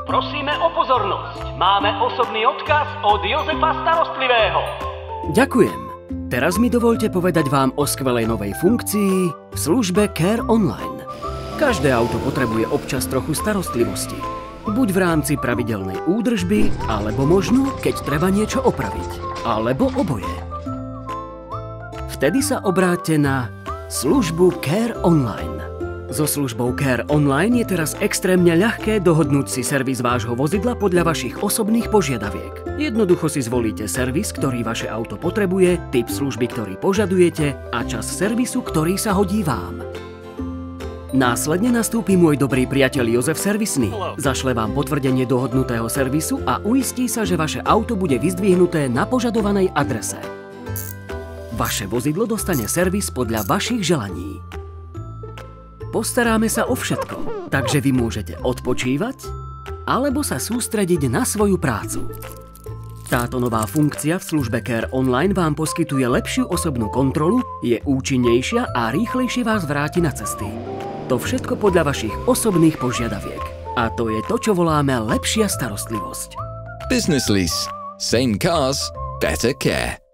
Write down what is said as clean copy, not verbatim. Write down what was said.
Prosíme o pozornosť. Máme osobný odkaz od Jozefa Starostlivého. Ďakujem. Teraz mi dovoľte povedať vám o skvelej novej funkcii v službe Care Online. Každé auto potrebuje občas trochu starostlivosti. Buď v rámci pravidelnej údržby, alebo možno, keď treba niečo opraviť. Alebo oboje. Vtedy sa obráťte na službu Care Online. So službou Care Online je teraz extrémne ľahké dohodnúť si servis vášho vozidla podľa vašich osobných požiadaviek. Jednoducho si zvolíte servis, ktorý vaše auto potrebuje, typ služby, ktorý požadujete a čas servisu, ktorý sa hodí vám. Následne nastúpi môj dobrý priateľ Jozef Servisný. Zašle vám potvrdenie dohodnutého servisu a uistí sa, že vaše auto bude vyzdvihnuté na požadovanej adrese. Vaše vozidlo dostane servis podľa vašich želaní. Postaráme sa o všetko, takže vy môžete odpočívať alebo sa sústrediť na svoju prácu. Táto nová funkcia v službe Care Online vám poskytuje lepšiu osobnú kontrolu, je účinnejšia a rýchlejšie vás vráti na cesty. To všetko podľa vašich osobných požiadaviek. A to je to, čo voláme lepšia starostlivosť. Business Lease. Same cars, better care.